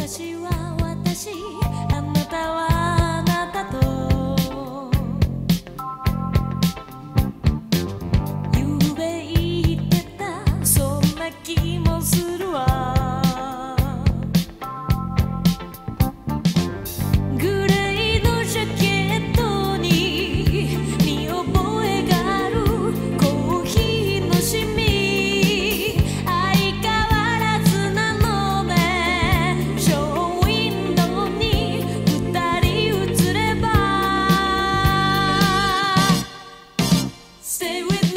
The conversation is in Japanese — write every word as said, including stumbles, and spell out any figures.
私は私、あなたはあなたとゆうべ言ってた、そんな気もするわ。グレーのジャケットに見覚えがあるコーヒーのシミ、相変わらずなのね。ショーウィンドウに二人映れば Stay with me